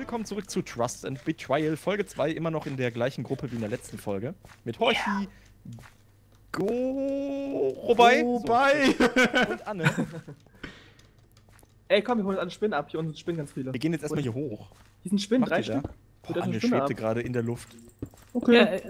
willkommen zurück zu Trust and Betrayal, Folge 2, immer noch in der gleichen Gruppe wie in der letzten Folge. Mit Horchi, Robei und Anne. Ey, komm, wir holen alle Spinnen ab. Hier unten sind Spinnen ganz viele. Wir gehen jetzt erstmal hier hoch. Hier sind Spinnen, Macht 3 ihr da? Stück. Boah, Anne schwebte gerade in der Luft. Okay.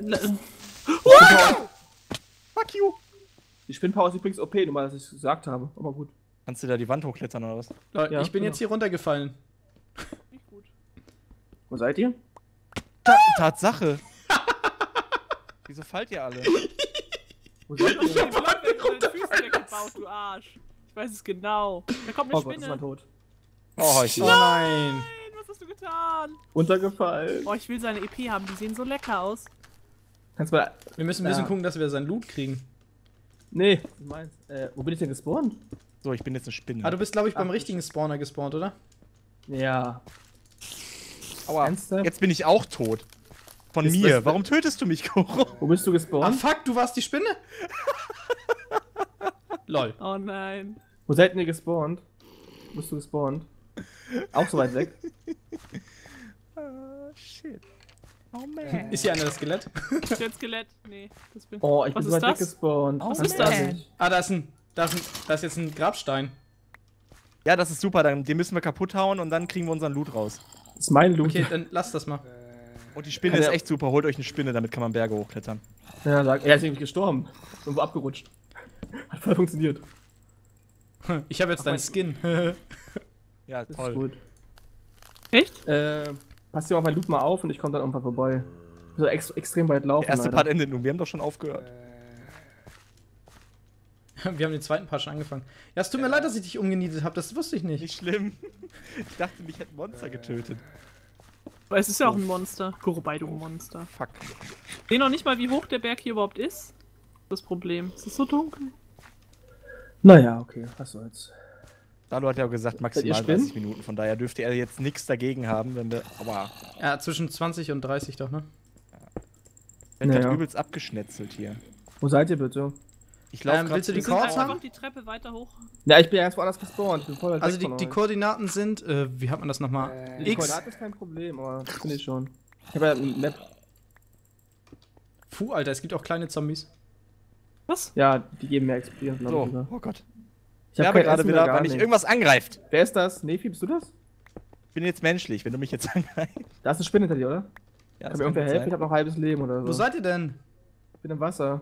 Fuck you! Die Spinnenpower ist übrigens OP, nur mal, dass ich es gesagt habe. Aber gut. Kannst du da die Wand hochklettern oder was? Leute, Ja, ich bin genau. jetzt hier runtergefallen. Nicht gut. Wo seid ihr? Tatsache! Wieso fallt ihr alle? Wo seid ihr? Ich hab deine Füße weggebaut, du Arsch. Ich weiß es genau. Da kommt eine Oh Gott, ist Spinne. man tot. Oh, Horchi. Oh nein. Nein, was hast du getan? Untergefallen. Oh, ich will seine EP haben. Die sehen so lecker aus. Kannst du mal... Wir müssen ein bisschen gucken, dass wir sein Loot kriegen. Nee, was meinst wo bin ich denn gespawnt? So, ich bin jetzt eine Spinne. Ah, du bist, glaube ich, beim Ach, richtigen Spawner gespawnt, oder? Ja. Aua. Ernsthaft? Jetzt bin ich auch tot. Von Ist mir. das- Warum tötest du mich, Koro? Wo bist du Ah, gespawnt? fuck, du warst die Spinne? Lol. Oh nein. Wo seid ihr gespawnt? Wo bist du gespawnt? Auch so weit weg? Shit. Oh man. Ist hier einer das Skelett? Ist jetzt Skelett? Nee, das bin Oh, ich Was bin so ist weit weg das? gespawnt. Oh, Was ist das? man. Ah, da ist jetzt ein Grabstein. Ja, das ist super. Den müssen wir kaputt hauen und dann kriegen wir unseren Loot raus. Das ist mein Loot. Okay, dann lass das mal. Und die Spinne Kann ist der- echt super. Holt euch eine Spinne, damit kann man Berge hochklettern. Ja, er ist irgendwie gestorben. Irgendwo abgerutscht. Hat voll funktioniert. Ich habe jetzt deinen Skin. Ja, Das ist toll. gut. Echt? Pass dir auf mein Loot mal auf und ich komme dann irgendwann vorbei. So extrem weit laufen. Der erste leider. Part endet nun. Wir haben doch schon aufgehört. Wir haben den zweiten Part schon angefangen. Ja, es tut mir leid, dass ich dich umgenietet habe. Das wusste ich nicht. Nicht schlimm. Ich dachte, mich hätte ein Monster getötet. Aber es ist ja auch ein Monster. Kurobei, du Monster. Fuck. Ich sehe noch nicht mal, wie hoch der Berg hier überhaupt ist. Das Problem. Es ist so dunkel. Naja, okay, was soll's. Dalu hat ja auch gesagt, maximal Seid ihr 30 Minuten. Von daher dürfte er jetzt nichts dagegen haben, wenn wir. Aber. Ja, zwischen 20 und 30 doch, ne? Er hat Naja. übelst abgeschnetzelt hier. Wo seid ihr bitte? Ich laufe willst du die Wir sind Chords einfach haben? die Treppe weiter hoch. Ja, ich bin ja ganz woanders gespawnt. Ich bin voll weit Also weg von die euch. Koordinaten sind, wie hat man das nochmal? Die X. Koordinate ist kein Problem, aber das finde ich schon. Ich habe ja ein Map. Puh, Alter, es gibt auch kleine Zombies. Was? Ja, die geben mehr Experience, glaube So, ich sogar. oh Gott. Ich Ich hab habe kein gerade Essen mehr, wieder, gar weil mich nichts. irgendwas angreift. Wer ist das? Nefi, bist du das? Ich bin jetzt menschlich, wenn du mich jetzt angreifst. Da ist eine Spinne hinter dir, oder? Ja, Kann das mir kann irgendwer gut helfen? Ich sein. habe noch ein halbes Leben oder so. Wo seid ihr denn? Ich bin im Wasser.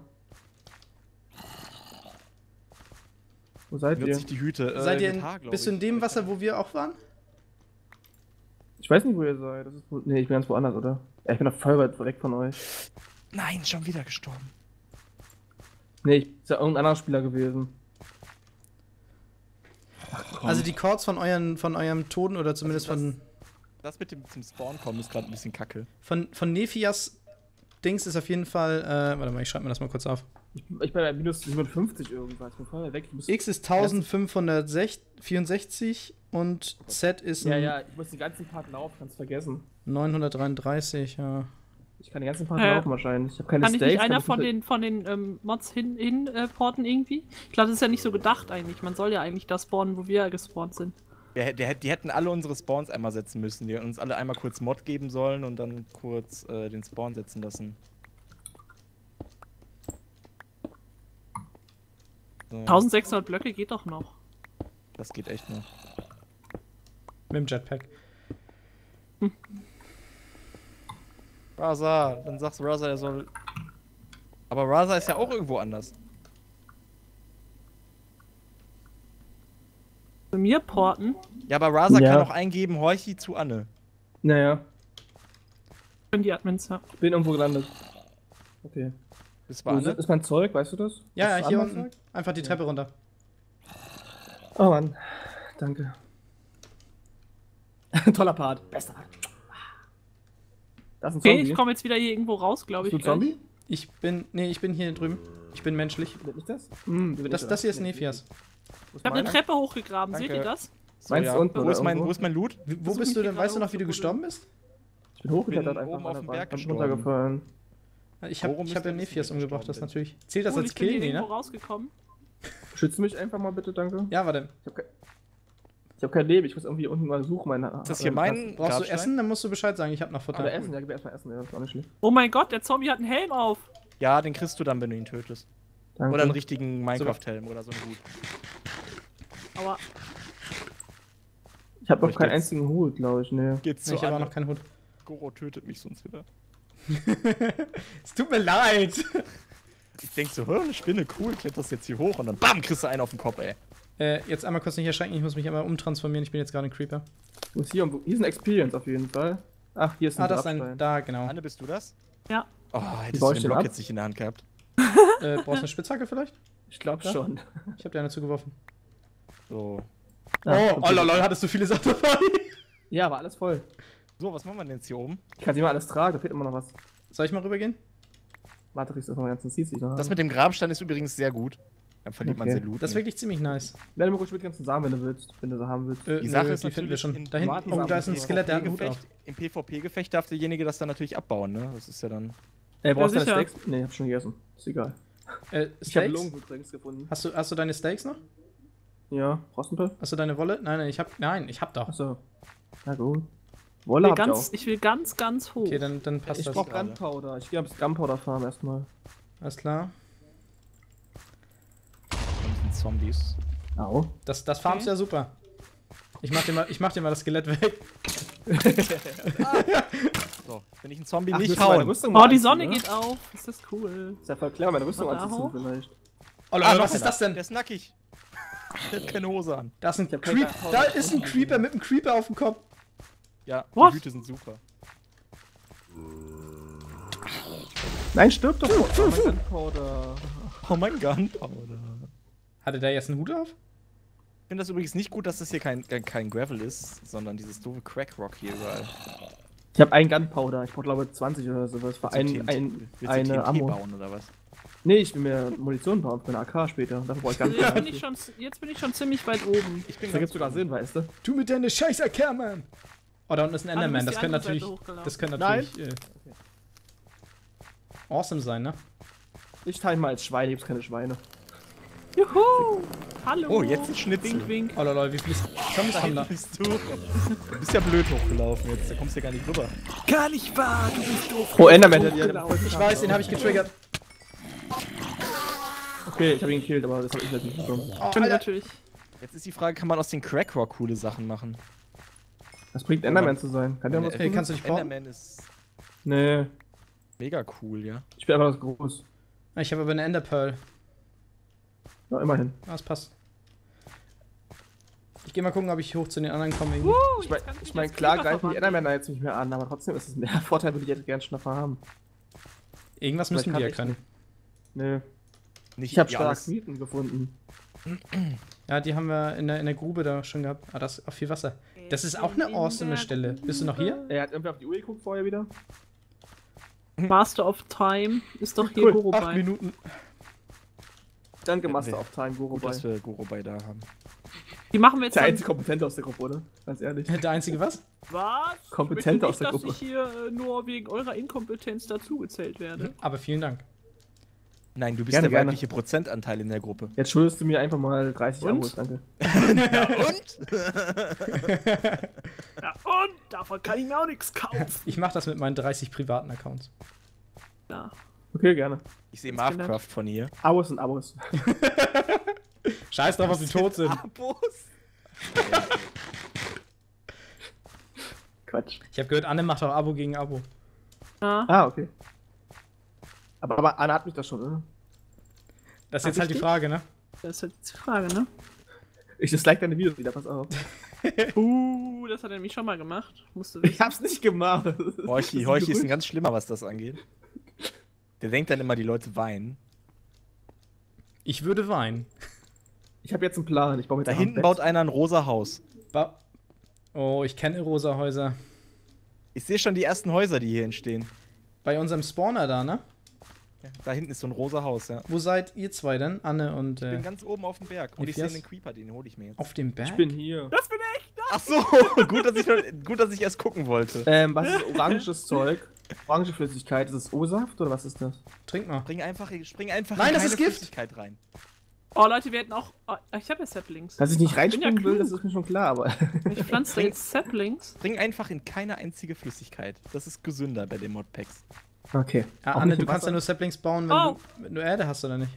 Wo seid Nutze ihr? ich die Hüte. Seid ihr mit Haar, glaub bist du in ich. dem Wasser, wo wir auch waren? Ich weiß nicht, wo ihr seid. Das ist nee, ich bin ganz woanders, oder? Ja, ich bin doch voll weit weg von euch. Nein, schon wieder gestorben. Nee, ich bin ja irgendein anderer Spieler gewesen. Also die Chords von eurem Toten oder zumindest Das mit dem zum Spawn kommen ist gerade ein bisschen kacke. von Nephias Dings ist auf jeden Fall, warte mal, ich schreibe mir das mal kurz auf. Ich bin bei minus 57 irgendwas. Ich bin voll weit weg. Ich muss, X ist 1564 und Z ist ja, ich muss den ganzen Part laufen, kannst vergessen. 933, ja. Ich kann den ganzen Part laufen wahrscheinlich. Ich habe keine Kann ich Stakes. nicht einer aber von den Mods porten irgendwie? Ich glaube, das ist ja nicht so gedacht eigentlich. Man soll ja eigentlich da spawnen, wo wir gespawnt sind. Die hätten alle unsere Spawns einmal setzen müssen. Die hätten uns alle einmal kurz Mod geben sollen und dann kurz den Spawn setzen lassen. So, 1600 Blöcke geht doch noch. das geht echt noch. Mit dem Jetpack. Raza, dann sagst Raza, er soll. Aber Raza ist ja auch irgendwo anders. Zu mir porten. Ja, aber Raza Ja. kann auch eingeben, Horchi zu Anne. Naja, Können die Admins ja. ich bin irgendwo gelandet. Okay. Das Wo war ist, Anne. ist mein Zeug, weißt du das? Ja, Ist ja, hier Annas unten. Zeug? Einfach die Treppe runter. Oh Mann. Danke. Toller Part. Bester. Das ist ein Okay, Zombie. ich komme jetzt wieder hier irgendwo raus, glaube Bist ich. du ein Zombie? Ich bin hier drüben. Ich bin menschlich. Bin ich das? Das hier ist Nephias. Ich habe eine Treppe hochgegraben, Danke. seht ihr das? So, Meinst du unten wo, oder ist irgendwo? wo ist mein Loot? Wo Versuch bist mich du hier denn? Weißt du gerade noch, wie du hochzuholen. gestorben bist? Ich bin hochgeklettert bin einfach. oben auf dem Berg bin gestorben. runtergefallen. Ich Worum habe ist ja denn, dass Nephias ich umgebracht, gestorben das bin? natürlich. Zählt das Cool, als ich bin Kill? hier Nee, irgendwo ne? rausgekommen. Schützt mich einfach mal bitte, danke. Ja, warte. Ich habe kein Leben, ich muss irgendwie unten mal suchen. Ist das hier mein Brauchst du Grabstein? Essen? Dann musst du Bescheid sagen, ich hab noch Futter. Oder Essen, ja, gib mir erstmal Essen, ja, das ist auch nicht schlecht. Oh mein Gott, der Zombie hat einen Helm auf. Ja, den kriegst du dann, wenn du ihn tötest. Danke. Oder einen richtigen Minecraft-Helm oder so einen Hut. Aber Ich habe noch Ich keinen geht's. einzigen Hut, glaube ich, ne. Geht's Nee, ich habe auch noch keinen Hut. Goro tötet mich sonst wieder. Es tut mir leid. Ich denk so, eine Spinne, cool, kletterst jetzt hier hoch und dann BAM, kriegst du einen auf den Kopf, ey. Jetzt einmal kurz nicht erschrecken, ich muss mich einmal umtransformieren, ich bin jetzt gerade ein Creeper. Ich muss hier ist ein Experience auf jeden Fall. Ach, hier ist ein Das ist Grabstein. ein, da, genau. Anne, bist du das? ja. Oh, hättest baue du ich den den Block ab? jetzt nicht in der Hand gehabt. Brauchst du eine Spitzhacke vielleicht? Ich glaube Ja? schon. Ich habe dir eine zugeworfen. So. Oh lol, hattest du viele Sachen dabei? Ja, war alles voll. So, was machen wir denn jetzt hier oben? Ich kann nicht mal alles tragen, da fehlt immer noch was. Soll ich mal rübergehen? Warte, ich das mal ganz zieht sich noch. Das mit dem Grabstein ist übrigens sehr gut. Dann verliert man Okay. sehr Loot. Das ist wirklich ziemlich nice. Lerne mal ruhig mit ganzen Samen, wenn du willst, wenn du sie haben willst. Die Sache ist die finden wir natürlich schon. in Da hinten, Tomaten- oh, da ist ein Skelett, der hat einen Hut auf. Im PvP-Gefecht darf derjenige das dann natürlich abbauen, ne? Das ist ja dann. Brauchst du deine sicher. Steaks? Ne, hab schon gegessen. Ist egal. Ich habe Steaks? Lungenhut gefunden. Hast du deine Steaks noch? Ja, brauchst du ein paar? Hast du deine Wolle? Nein, ich hab doch. Achso. Na gut. Wolle hab ich auch. Ich will ganz hoch. Okay, dann passt Ich das. brauch gerade. Gunpowder. Ich gehe bis Gunpowder farmen erstmal. Alles klar. Und Zombies. Au. Das farmst du ja super. Ich mach dir mal das Skelett weg. So, wenn ich einen Zombie Ach, nicht müssen wir meine hauen. Rüstung mal Oh, die anziehen, Sonne ne? geht auf. Ist das cool. Ist ja voll klar, meine Rüstung Mal da anzuziehen hoch. vielleicht. Oh noch Leute, was ist einer. das denn? Der ist nackig. Der hat keine Hose an. Da ist ein hab keinen Creep. Gunpowder. Da ist ein Creeper mit einem Creeper auf dem Kopf. Ja, What? die Hüte sind super. Nein, stirb doch! Oh, mein Gunpowder. Oh mein Gunpowder. Hatte der jetzt einen Hut auf? Ich finde das übrigens nicht gut, dass das hier kein Gravel ist, sondern dieses doofe Crackrock hier überall. Ich hab einen Gunpowder. Ich brauch glaube 20 oder sowas. Für Willst du eine TNT Ammo. bauen oder was? Nee, ich will mir Munition bauen für eine AK später. Dafür brauch ich Also Gunpowder. jetzt bin ich schon ziemlich weit oben. Ich bin Da gibt's sogar Sinn, weißt du? Du mit deiner scheiß Ackermann! Oh, da unten ist ein Ah, du Enderman. bist Das die könnte andere natürlich. Seite hochgelaufen. Das könnte Nein. natürlich. Awesome sein, ne? Ich teile mal als Schweine, gibt's keine Schweine. Juhu! Hallo! Oh, jetzt ein Schnitzel. Wink, wink. Oh lol, wie viele Zombies haben da? Bist du? Du bist ja blöd hochgelaufen jetzt, da kommst du ja gar nicht rüber. Gar nicht wahr, du bist doof. Oh, Enderman, der Ich weiß, den habe ich getriggert. Okay, ich habe ihn gekillt, aber das habe ich natürlich nicht bekommen. Oh, Stimmt Alter. natürlich. Jetzt ist die Frage, kann man aus den Crackrock coole Sachen machen? Das bringt Enderman zu sein. Kann der was Hey, tun? kannst du dich bauen? Enderman ist Nee, mega cool, ja. ich bin einfach das groß. Ich habe aber eine Enderpearl. Ja, immerhin. Ah, das passt. Ich gehe mal gucken, ob ich hoch zu den anderen komme. irgendwie. Ich mein, klar greifen die Enderman da jetzt nicht mehr an, aber trotzdem ist es mehr Vorteil, würde ich jetzt gerne Schnapper haben. Irgendwas müssen die ja können. Nee. Nicht Ich habe ja, stark alles- Mieten gefunden. Ja, die haben wir in der Grube da schon gehabt. Ah, das ist auch viel Wasser. Das ist auch eine awesome Stelle. Bist du noch hier? Er hat irgendwie auf die Uhr geguckt vorher wieder. Master of Time ist doch hier Cool, 8 Gorobai. Minuten. Danke, Master of Time, Gut, Gorobai. dass wir Gorobai da haben. Die machen wir jetzt Der dann. einzige Kompetente aus der Gruppe, oder? Ganz ehrlich. Der einzige was? Was? Kompetente Ich aus der möchte Gruppe. nicht, dass ich hier nur wegen eurer Inkompetenz dazugezählt werde. Aber vielen Dank. Nein, du bist Gerne, der gerne. weibliche Prozentanteil in der Gruppe. Jetzt schuldest du mir einfach mal 30 Und? Abos, danke. Und? Ja, und davon kann ich mir auch nichts kaufen. Ich mache das mit meinen 30 privaten Accounts. Ja. Okay, gerne. Ich sehe Marvcraft von hier. Abos sind Abos. Scheiß drauf, ob sie tot sind. Abos? Quatsch. Ich habe gehört, Anne macht auch Abo gegen Abo. Ja. Ah, okay. Aber Anna hat mich das schon, oder? Das ist jetzt halt die Frage, ne? Das ist halt jetzt die Frage, ne? Ich dislike deine Videos wieder, pass auf. Das hat er nämlich schon mal gemacht. Musst du Ich wissen. hab's nicht gemacht. Horchi ist ein ganz schlimmer, was das angeht. Der denkt dann immer, die Leute weinen. Ich würde weinen. Ich habe jetzt einen Plan. Ich baue mit Da hinten baut einer ein rosa Haus. Oh, ich kenne rosa Häuser. Ich sehe schon die ersten Häuser, die hier entstehen. Bei unserem Spawner da, ne? Da hinten ist so ein rosa Haus, ja. Wo seid ihr zwei denn? Anne und Ich bin ganz oben auf dem Berg. Und ich sehe Matthias? einen Creeper, den hole ich mir jetzt. auf dem Berg? Ich bin hier. Das bin ich! Ach so, gut, dass ich erst gucken wollte. Was ist oranges Zeug? Orange Flüssigkeit, ist es O-Saft oder was ist das? Trink mal. Spring einfach Nein, in das keine ist Gift. Flüssigkeit rein. Oh Leute, wir hätten auch. Oh, ich habe ja Saplings. Dass ich nicht Ich bin ja reinspringen will, klug. das ist mir schon klar, aber. Ich pflanze da jetzt Saplings. Bring einfach in keine einzige Flüssigkeit. Das ist gesünder bei den Modpacks. Okay. Ja, Auch Anne, nicht du im kannst ja Wasser? nur Saplings bauen, Oh. wenn du Erde hast, oder nicht?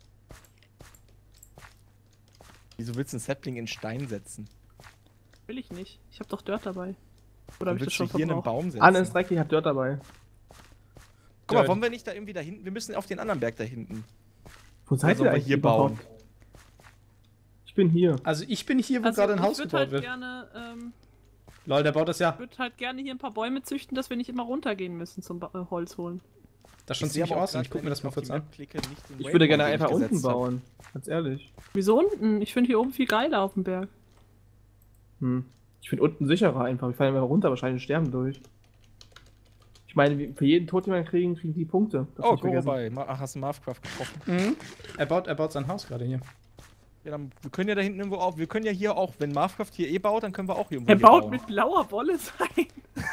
Wieso willst du einen Sapling in Stein setzen? Will ich nicht. Ich habe doch Dirt dabei. Oder Dann habe ich das willst schon du hier einen verbraucht? Baum setzen. Anne ist dreckig, ich hab Dirt dabei. Guck mal, Dirt. wollen wir nicht da irgendwie da hinten? Wir müssen auf den anderen Berg da hinten. Wo seid sollen ihr wir eigentlich hier überhaupt? bauen? Ich bin hier. Also ich bin hier, wo Also, gerade ein Haus ich würde gebaut halt wird. gerne, Lol, der baut das ja. würde halt gerne hier ein paar Bäume züchten, dass wir nicht immer runtergehen müssen zum Holz holen. Das ist schon Ich sehe ziemlich aber auch awesome. grad, Ich guck wenn mir das mal auf kurz die an. Map klicke, nicht den Ich würde gerne Waypoint, den einfach ich unten gesetzt hab. bauen. Ganz ehrlich. Wieso unten? Ich finde hier oben viel geiler auf dem Berg. Ich finde unten sicherer einfach. Wir fallen einfach runter, wahrscheinlich sterben durch. Ich meine, für jeden Tod, den wir kriegen die Punkte. Darfst Oh, nicht guck vergessen. vorbei. Ach, hast du Marvcraft getroffen? Mhm. Er baut sein Haus gerade hier. Ja, dann, wir können ja da hinten irgendwo auch, wir können ja hier auch, wenn Marvcraft hier baut, dann können wir auch hier irgendwo Er hier baut bauen. mit blauer Wolle sein.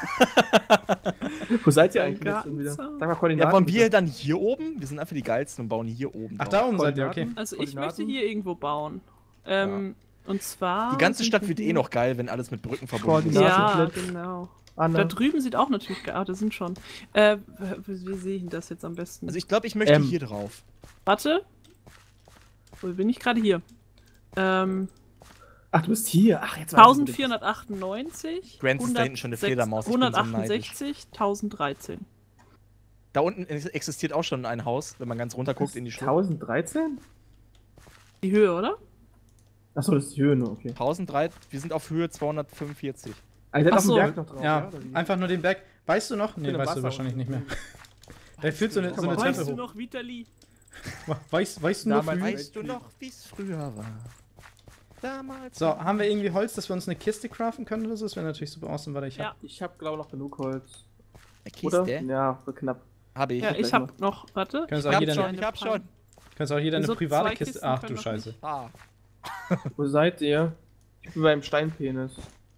Wo seid ihr Ein eigentlich jetzt schon wieder? Gartenzaun. Sag mal Koordinaten. Ja, wollen wir bitte. dann hier oben? Wir sind einfach die geilsten und bauen hier oben. Ach, drauf. da oben seid ihr, okay. Koordinaten? Also ich möchte Koordinaten? hier irgendwo bauen. Und zwar... Die ganze sind Stadt wir wird eh hier- noch geil, wenn alles mit Brücken verbunden ist. Koordinaten. Ja, komplett. genau. Anne. Da drüben sieht auch natürlich geil. Ah, da sind schon. Wie sehe ich denn das jetzt am besten? Also ich glaube, ich möchte Ähm. hier drauf. Warte. Wo bin ich gerade hier? Ach, du bist hier. Ach, jetzt weiß ich, wo du bist. 1498. Grants ist da hinten schon eine Fledermaus, ich bin so 168, 1013. Da unten existiert auch schon ein Haus, wenn man ganz runter guckt in die Schlucht. 1013? Die Höhe, oder? Achso, das ist die Höhe nur, okay. 1003, wir sind auf Höhe 245. Also, ihr seid Ach auf dem so. Berg noch drauf, Ja, oder wie? einfach nur den Berg. Weißt du noch? Nee, bin im weißt du Wasser wahrscheinlich nicht unten. mehr. Der führt so eine Komm mal, Treppe Weißt du hoch. noch, Vitali? Weißt du noch? Damals- wie- Weißt du noch, wie es früher war? Damals. So, haben wir irgendwie Holz, dass wir uns eine Kiste craften können oder so? Das wäre natürlich super awesome, weil ich Ja. hab. Ich hab, glaube ich, noch genug Holz. Eine Oder? Kiste? Ja, so knapp. Habe ich. Ja, gleich ich hab noch. Warte. Können ich auch hab jeder schon, eine- ich hab schon. Kannst auch jeder eine So private zwei Kiste. Kisten Ach können du doch Scheiße. Ah. Wo seid ihr? Ich bin beim Steinpenis.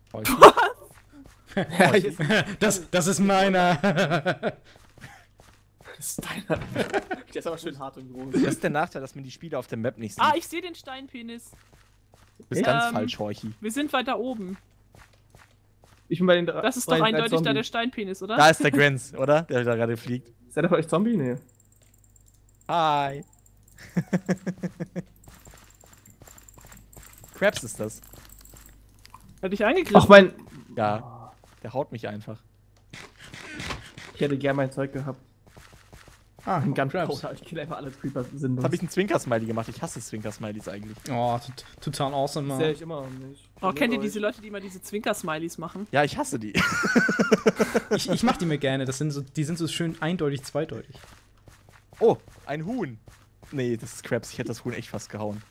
Ja, das ist meiner. Das ist deiner. Der ist aber schön hart und groß. Das ist der Nachteil, dass man die Spiele auf der Map nicht sieht. Ah, ich sehe den Steinpenis. Du bist ganz Ähm, falsch, Horchi. Wir sind weiter oben. Ich bin bei den drei. Das ist doch eindeutig da der Steinpenis, oder? Da ist der Grants, oder? Der da gerade fliegt. Seid ihr von euch Zombie? Nee. Hi. Krabs ist das. Hat dich angegriffen. Ach, mein. Ja. Der haut mich einfach. Ich hätte gern mein Zeug gehabt. Ah, Ein Crabs. Gunpowder. Ich kill einfach alle Creeper sinnlos. Jetzt habe ich einen Zwinker-Smiley gemacht. Ich hasse Zwinker-Smileys eigentlich. Oh, total awesome, Das sehe man. ich immer noch nicht. Oh, kennt ihr diese Leute, die immer diese Zwinker-Smileys machen? Ja, ich hasse die. Ich mach die mir gerne. Die sind so schön eindeutig zweideutig. Oh, ein Huhn. Nee, das ist Krabs. Ich hätte das Huhn echt fast gehauen.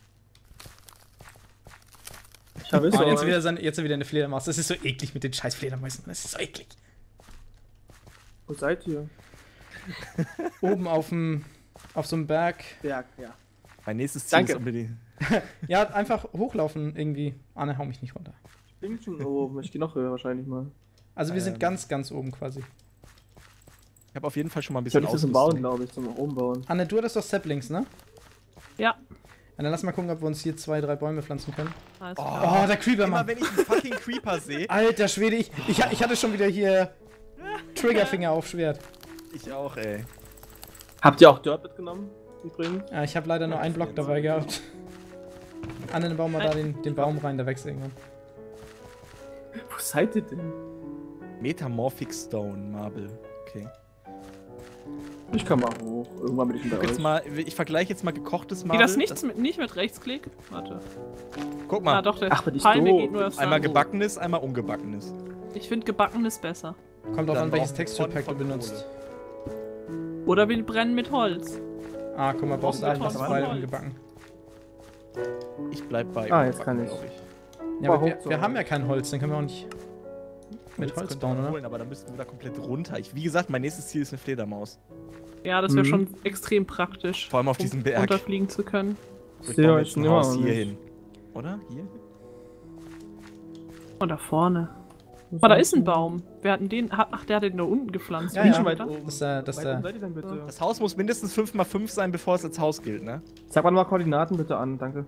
Ich habe es Oh, so. jetzt wieder eine Fledermaus. Das ist so eklig mit den scheiß Fledermäusen. Das ist so eklig. Wo seid ihr? Oben auf so einem Berg. Berg, ja. Mein nächstes Ziel Danke. ist unbedingt. Ja, einfach hochlaufen irgendwie. Anne, hau mich nicht runter. Ich bin schon oben. Ich gehe noch höher wahrscheinlich mal. Also wir sind ganz oben quasi. Ich habe auf jeden Fall schon mal ein Ich soll bisschen nicht zum Bauen, Ausrüstung. glaube ich, zum Umbauen. Anne, du hattest doch Saplings, ne? Ja. Ja, dann lass mal gucken, ob wir uns hier 2, 3 Bäume pflanzen können. Alles Oh. klar. Oh, der Creeper, Immer Mann. wenn ich einen fucking Creeper sehe. Alter Schwede, ich hatte schon wieder hier Triggerfinger auf Schwert. Ich auch, ey. Habt ihr auch Dirt mitgenommen? Übrigens? Ja, ich habe leider nur einen Block dabei gehabt. Anne, dann bauen wir da den Baum rein, der wächst irgendwann. Wo seid ihr denn? Metamorphic Stone Marble. Okay. Ich kann mal hoch. Irgendwann bin ich hinter Jetzt euch. mal, ich vergleiche jetzt mal gekochtes Geht Marble. das nicht mit Rechtsklick? Warte. Guck mal. Ah, doch, der Ach, bin ich Palme doof. geht nur aufs Einmal Sand. gebackenes, einmal ungebackenes. Ich finde gebackenes besser. Kommt drauf Dann an, welches brauchen wir Texture Pack du von benutzt. Oder wir brennen mit Holz. Ah, guck mal, brauchst du Brauchen wir alles Holz. frei ungebacken. Ich bleib bei. Ah, jetzt ungebacken, kann ich. glaub Ja, aber Mal wir hochzuholen. haben ja kein Holz, dann können wir auch nicht mit Holz Holz könnte bauen, man oder? holen, aber da müssten wir da komplett runter. Wie gesagt, mein nächstes Ziel ist eine Fledermaus. Ja, das wäre Mhm. schon extrem praktisch. Vor allem auf um diesem Berg. runterfliegen zu können. Ich Ich sehe baue euch jetzt ein immer Haus noch hier nicht. hin. Oder? Hier? Und da vorne. Aber da ist ein Baum. Wer hat denn den? Ach, der hat den da unten gepflanzt. Ja, Bin ja. schon weit oder? oben. Das, Weit oben seid ihr denn bitte? Das Haus muss mindestens 5x5 sein, bevor es als Haus gilt, ne? Sag mal Koordinaten bitte an, danke.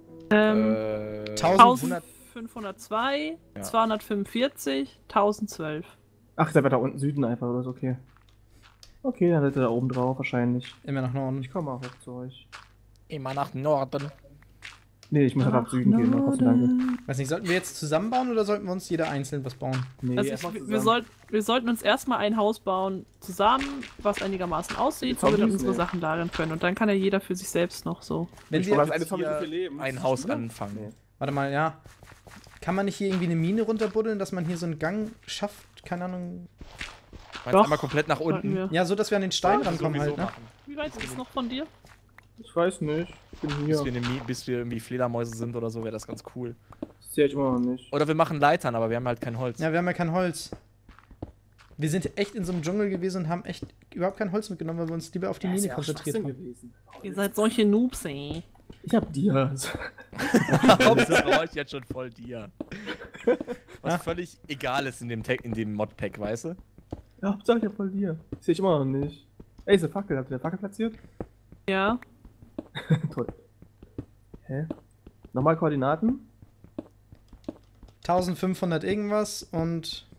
1100. 1502, Ja. 245, 1012. Ach, seid ihr da unten Süden einfach oder so, okay. Okay, dann seid ihr da oben drauf wahrscheinlich. Immer nach Norden. Ich komme mal hoch zu euch. Immer nach Norden. Nee, ich muss einfach nach Süden gehen, trotzdem danke. Weiß nicht, sollten wir jetzt zusammenbauen oder sollten wir uns jeder einzeln was bauen? Nee, Also erstmal wir sollten uns erstmal ein Haus bauen, zusammen, was einigermaßen aussieht, wo wir dann Zombies, unsere ne? Sachen lagern können. Und dann kann ja jeder für sich selbst noch so. Wenn Ich wir, wollte eine Zombie so viel leben. Ein Haus anfangen. warte mal, ja. Kann man nicht hier irgendwie eine Mine runterbuddeln, dass man hier so einen Gang schafft? Keine Ahnung. Meinst Doch. einmal komplett nach Sollten unten? wir. Ja, so, dass wir an den Stein rankommen Sowieso halt, ne? machen. Wie weit ist es noch von dir? Ich weiß nicht. Ich bin hier. Bis wir irgendwie Fledermäuse sind oder so, wäre das ganz cool. Das sehe ich immer noch nicht. Oder wir machen Leitern, aber wir haben halt kein Holz. Ja, wir haben ja kein Holz. Wir sind echt in so einem Dschungel gewesen und haben echt überhaupt kein Holz mitgenommen, weil wir uns lieber auf die Mine konzentriert haben. gewesen. Ihr seid solche Noobs, ey. Ich hab dir. Hauptsache euch jetzt schon voll dir. Was völlig egal ist in dem Modpack, weißt du? Ja, Hauptsache ich hab voll dir. Das sehe ich immer noch nicht. Ey, ist eine Fackel. Habt ihr eine Fackel platziert? Ja. Toll. Hä? Nochmal Koordinaten? 1500 irgendwas und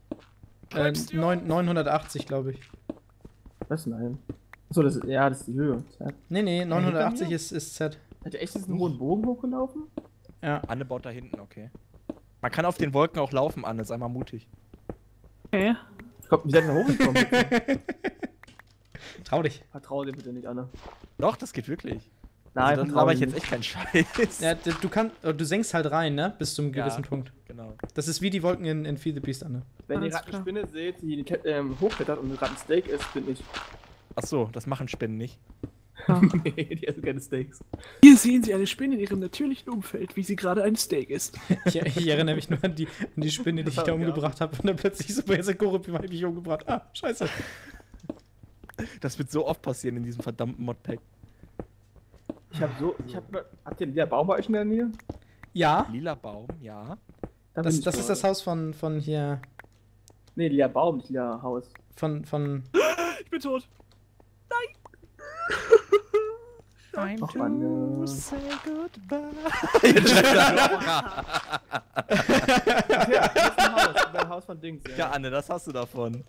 980, glaube ich. Was? Nein. Achso, das ist die Höhe. Nee, 980 hinter mir? ist Z. Hat der echt diesen hohen Bogen hochgelaufen? Ja. Anne baut da hinten, okay. Man kann auf den Wolken auch laufen, Anne, sei mal mutig. Okay. Komm, wie seid ihr da hochgekommen? Bitte? Trau dich. Vertrau dir bitte nicht, Anne. Doch, das geht wirklich. Nein, Also, dann vertrau laber ich dir jetzt nicht. echt keinen Scheiß. Ja, du senkst halt rein, ne? Bis zum gewissen Punkt. Genau. Das ist wie die Wolken in Feed the Beast, Anne. Wenn ihr Alles gerade eine klar. Spinne seht, die hochklettert und gerade ein Steak isst, bin ich. Achso, das machen Spinnen nicht. Nee, die essen keine Steaks. Hier sehen Sie eine Spinne in ihrem natürlichen Umfeld, wie sie gerade ein Steak isst. Ich erinnere mich nur an die Spinne, die ich da Ja. umgebracht habe. Und dann plötzlich so, wer ist der Korrupt, wie habe ich mich umgebracht? Ah, scheiße. Das wird so oft passieren in diesem verdammten Modpack. Habt ihr einen Baum bei euch in der Nähe? Ja, Lila Baum, ja. Da bin das ich ist gerade. das Haus von hier. Nee, lila Baum, nicht lila Haus. Von. Ich bin tot. Time Ach, Anne. say goodbye. Jetzt schreibt er Laura. Ja, das ist ein Haus. Das ist ein Haus von Dings. Ja, Anne, das hast du davon.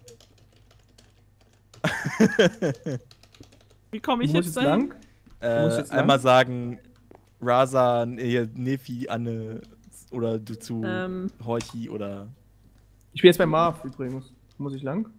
Wie komme ich Wo muss jetzt jetzt dahin? lang? musst jetzt lang? Einmal sagen, Raza, Nefi, Anne oder du zu Horchi oder. Ich bin jetzt bei Marv übrigens. Wo muss ich lang?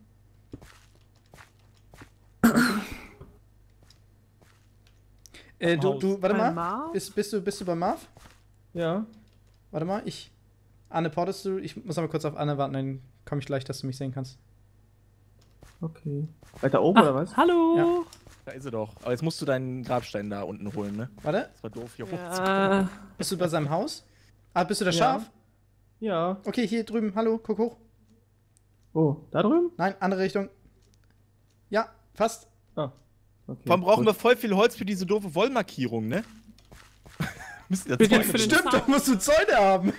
Warte Bei mal. Marv? Bist du bei Marv? Ja. Warte mal, Anne, portest du? Ich muss aber kurz auf Anne warten, dann komme ich gleich, dass du mich sehen kannst. Okay. Weiter oben oder was? Hallo. Ja. Da ist sie doch. Aber jetzt musst du deinen Grabstein da unten holen, ne? Warte, Das war doof hier hoch. Ja. bist du bei seinem Haus? Ah, bist du das Ja. Schaf? Ja. Okay, hier drüben, hallo, guck hoch. Oh, da drüben? Nein, andere Richtung. Ja, fast. Ah. Okay. Vor allem brauchen wir gut. voll viel Holz für diese doofe Wollmarkierung, ne? Müssen ja Für den- Zäune für den- bauen. Stimmt, da musst du Zäune haben.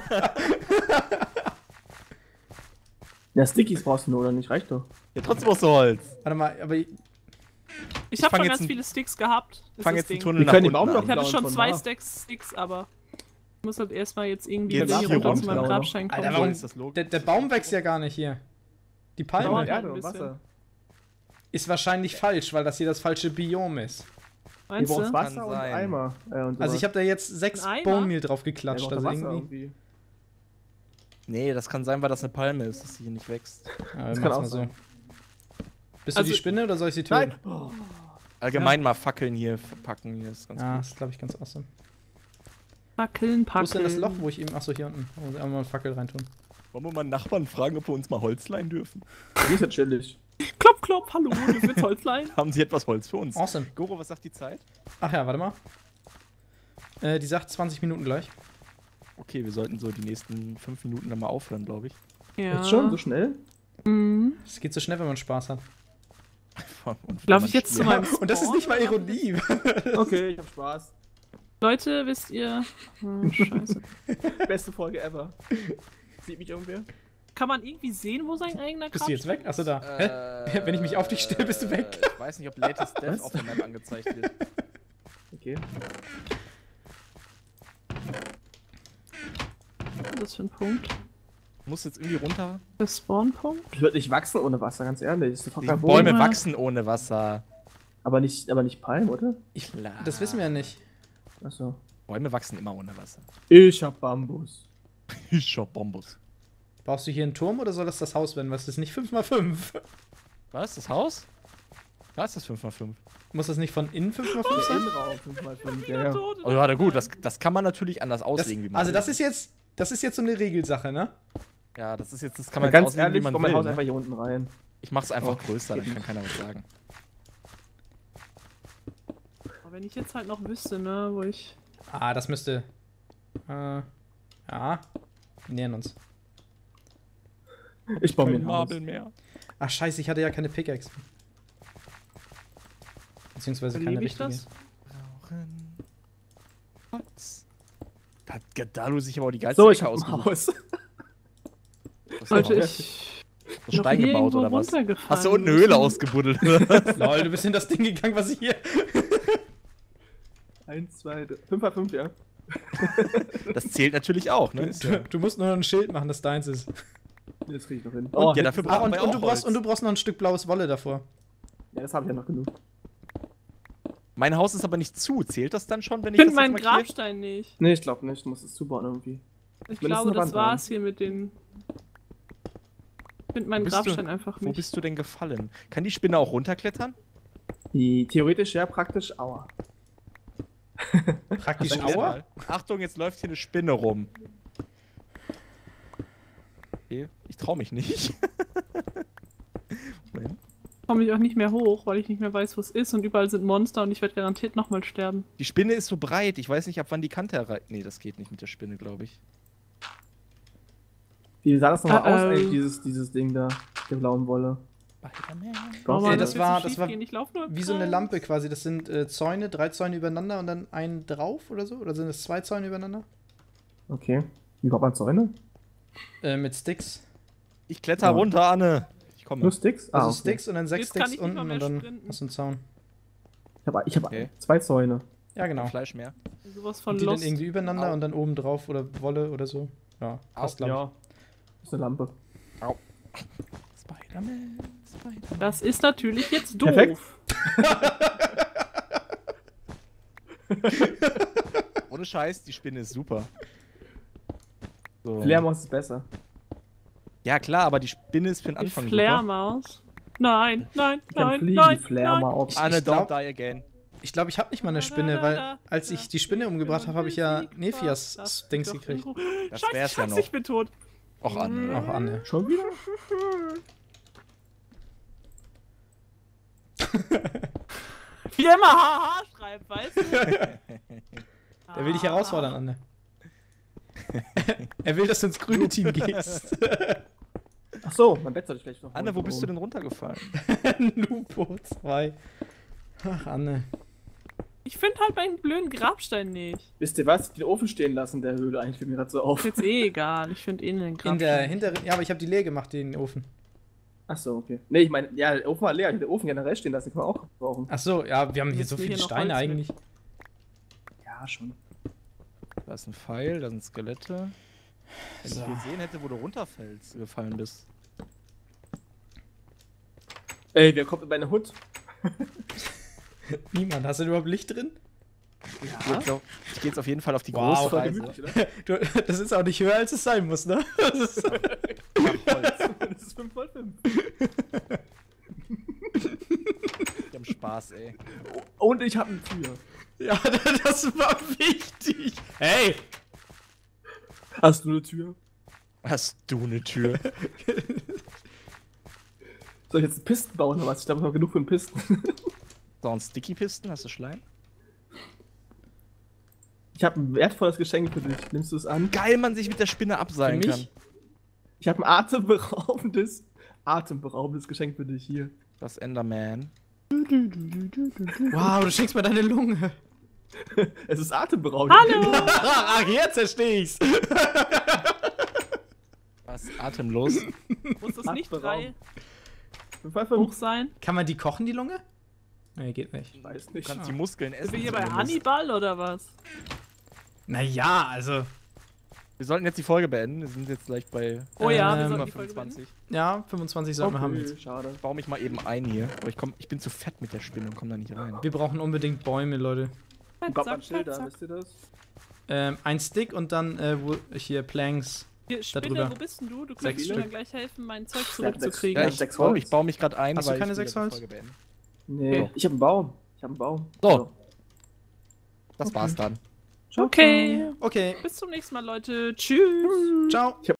Ja, Stickies brauchst du nur, oder nicht? Reicht doch. Ja, trotzdem brauchst du Holz. Warte mal, aber Ich habe fang schon jetzt ganz ein- viele Sticks gehabt. ist Fang das jetzt einen Ding. Tunnel Wir nach können unten den Baum an. doch Ich hatte klauen schon von 2 Marv. Sticks, aber ich muss halt erstmal jetzt irgendwie Jetzt wieder hier hier runter zu runter, meinem oder? Grabstein kommen. Alter, warum ist das logisch? der Baum wächst ja gar nicht hier. Die Palme Dauert halt Erde ein und bisschen. Wasser. ist wahrscheinlich falsch, weil das hier das falsche Biom ist. Wir Meinst brauchen du? Wasser Kann und sein. Eimer. Also ich habe da jetzt 6 Ein Eimer? Bone Meal drauf geklatscht. Also irgendwie. Nee, das kann sein, weil das eine Palme ist, dass sie hier nicht wächst. Ja, Das wir kann machen's auch mal so. sein. Bist Also- du die Spinne oder soll ich sie töten? Nein! Oh. Allgemein mal Fackeln hier verpacken, hier ist ganz Ja, gut. das ist glaube ich ganz awesome. Packeln, Wo ist denn das packeln. Loch, wo ich eben. Achso, hier unten. Da muss ich einmal eine Fackel reintun. Wollen wir mal einen Nachbarn fragen, ob wir uns mal Holz leihen dürfen? Die ist ja chillig. Klopf, klopf, hallo, du willst Holzlein? Haben sie etwas Holz für uns? Awesome. Goro, was sagt die Zeit? Ach ja, warte mal. Die sagt 20 Minuten gleich. Okay, wir sollten so die nächsten 5 Minuten dann mal aufhören, glaube ich. Ja. Jetzt schon? So schnell? Mhm. Es geht so schnell, wenn man Spaß hat. Und Lauf man ich jetzt zu spielt. meinem Und das ist Spawn, nicht mal oder? Ironie. Okay, ich hab Spaß. Leute, wisst ihr... Scheiße. Beste Folge ever. Sieht mich irgendwer? Kann man irgendwie sehen, wo sein eigener Bist du jetzt weg? Achso, da. Hä? Wenn ich mich auf dich stelle, bist du weg. Ich weiß nicht, ob Latest Death auf der Map angezeigt wird. Okay. Was ist das für ein Punkt? Muss jetzt irgendwie runter. Der Spawnpunkt? Ich würde nicht wachsen ohne Wasser, ganz ehrlich. Das ist Die doch Bäume Boden. wachsen ohne Wasser. aber nicht Palmen, oder? Klar. Das wissen wir ja nicht. Achso. Bäume wachsen immer ohne Wasser. Ich hab Bambus. Ich hab Bombus. Brauchst du hier einen Turm oder soll das Haus werden? Was ist nicht 5x5? Was? Das Haus? Da ist das 5x5. Muss das nicht von innen 5x5 Der sein? Innenraum 5x5. Wieder Ja. tot. Oh ja, gut, das kann man natürlich anders Das, auslegen, wie man also will. das ist jetzt so eine Regelsache, ne? Ja, das kann Aber man jetzt ganz auslegen, ehrlich, wie man komm mein will. Haus einfach Ne? hier unten rein. Ich mach's einfach Oh, größer, dann geht kann keiner was sagen. Aber wenn ich jetzt halt noch wüsste, ne, wo ich... Ah, das müsste... ja. Wir nähern uns. Ich baue mir Kein ein Haus. Marble mehr. Ach scheiße, ich hatte ja keine Pickaxe. Beziehungsweise keine Erlebe ich richtige. das? Rauchen. Holz. Da hat Gadalu sich aber auch die geilste So, ich Ecke hab ein ausgesucht. Haus. Was Sollte ist ich... das? Stein hier gebaut irgendwo oder was? runtergefallen Hast du unten eine müssen? Höhle ausgebuddelt? Lol, du bist in das Ding gegangen, was ich hier... 1, 2, 3, 5x5, ja. Das zählt natürlich auch, ne? Ist ja. Du musst nur noch ein Schild machen, das deins ist. Das krieg ich noch hin. Ja, dafür Ah, brauchen wir auch Holz. und du brauchst noch ein Stück blaues Wolle davor. Ja, das habe ich ja noch genug. Mein Haus ist aber nicht zu. Zählt das dann schon, wenn Ich ich finde das jetzt meinen markiere? Grabstein nicht. Nee, ich glaube nicht. Du musst es zubauen irgendwie. Ich Wenn es glaube, eine das Wand war's hier mit den... Ich finde meinen Bist du- Grabstein einfach Wo nicht. bist du denn gefallen? Kann die Spinne auch runterklettern? Theoretisch ja, praktisch Aua. Praktisch Erklär Aua? mal. Achtung, jetzt läuft hier eine Spinne rum. Okay, ich trau mich nicht. Moment. Komme ich auch nicht mehr hoch, weil ich nicht mehr weiß, wo es ist und überall sind Monster und ich werde garantiert nochmal sterben. Die Spinne ist so breit, ich weiß nicht, ab wann die Kante erreicht. Nee, das geht nicht mit der Spinne, glaube ich. Wie sah das nochmal aus, Ähm. eigentlich, dieses Ding da, der blauen Wolle? Warum Ja, das das war- so das war schiefgehen? Ich lauf nur im Wie so eine Kreis. Lampe quasi. Das sind Zäune, 3 Zäune übereinander und dann einen drauf oder so? Oder sind es 2 Zäune übereinander? Okay. Wie baut man Zäune? Mit Sticks. Ich kletter Ja. runter, Anne. Ich komme. Nur Sticks? Also okay. Sticks und dann 6 Jetzt kann Sticks ich nicht unten mal mehr und dann sprinten. hast du einen Zaun. Ich hab Okay. 2 Zäune. Ja, genau. Fleisch mehr. Sowas von Und die dann Lost. irgendwie übereinander Au. und dann oben drauf oder Wolle oder so. Ja, passt glaube Ja. Das ist eine Lampe. Spider-Man. Spider-Man. Das ist natürlich jetzt doof. Perfekt. Ohne Scheiß, die Spinne ist super. So. Flärmaus ist besser. Ja klar, aber die Spinne ist für den Die Anfang super. Flärmaus. Nein, nein, Ich kann nein, fliegen, nein, die Flärmaus. Anne, Ich glaub- don't die again. Ich glaube, ich habe nicht mal eine Spinne, weil als ich die Spinne umgebracht habe, habe ich ja Nephias Dings gekriegt. Das Scheiße, wär's ja Scheiße, noch. ich bin tot. Och, Anne. Ach, Anne. Schon wieder? Wie er immer haha schreibt, weißt du? Der will dich herausfordern, Anne. Er will, dass du ins grüne Team gehst. Achso, mein Bett soll ich vielleicht noch Anne, wo bist du denn runtergefallen? Lupo 2. Ach, Anne. Ich finde halt meinen blöden Grabstein nicht. Wisst ihr was? Den Ofen stehen lassen in der Höhle eigentlich, fällt mir gerade so auf. Ist jetzt eh egal. Ich finde eh den Grabstein. In der hinteren. Ja, aber ich habe die leer gemacht, den Ofen. Achso, okay. Nee, ich meine, ja, der Ofen war leer. Ich hätte den Ofen generell stehen lassen, den kann man auch brauchen. Ach so, ja, wir haben hier Müssen so wir viele hier noch Steine Holz mit? eigentlich. Ja, schon. Da ist ein Pfeil, da sind Skelette. Wenn So. ich gesehen hätte, wo du runterfällst, gefallen bist. Ey, wer kommt in meine Hut? Niemand. Hast du überhaupt Licht drin? Ja. Ich geh jetzt auf jeden Fall auf die Wow. große Voll Reise. gemütlich, oder? Du, das ist auch nicht höher, als es sein muss, ne? Das ist, Das ist 5x5. Ich hab Spaß, ey. Und ich habe eine Tür. ja, das war wichtig. Hey! Hast du eine Tür? Hast du eine Tür? Soll ich jetzt einen Pisten bauen oder was? Ich glaube, ich habe genug für einen Pisten. So, ein Sticky-Pisten, hast du Schleim? Ich habe ein wertvolles Geschenk für dich. Nimmst du es an? Geil, man sich mit der Spinne abseilen Für kann. mich? Ich habe ein atemberaubendes Geschenk für dich hier. Das Enderman. Wow, du schickst mir deine Lunge. Es ist atemberaubend. Hallo! Ach, jetzt versteh ich's. Was? Atemlos? Muss das nicht Atemraum. 3 5 hoch sein? Kann man die kochen, die Lunge? Nee, geht nicht. Ich weiß Du nicht. kannst die Muskeln essen. Sind wir hier bei zumindest. Hannibal oder was? Naja, also. Wir sollten jetzt die Folge beenden. Wir sind jetzt gleich bei Oh ja, wir Ähm, sollten über die Folge 25. Ja, 25 sollten wir haben Okay, jetzt. schade. Ich baue mich mal eben ein hier. Aber ich bin zu fett mit der Spinne und komme da nicht rein. Wir brauchen unbedingt Bäume, Leute. Wo kommt man Schilder, wisst ihr das? Ein Stick und dann hier Planks. Hier, Da Spinne, drüber. wo bist denn du? Du 6 kannst mir Stück. dann gleich helfen, mein Zeug Ja, zurückzukriegen. Ja, sechs ich Holz. baue mich gerade ein, Hast du weil keine ich will 6 die Holz? Folge beenden. Nee, So. ich hab einen Baum. Ich hab einen Baum. So. Das war's dann. Okay. Okay, Bis zum nächsten Mal, Leute. Tschüss. ciao.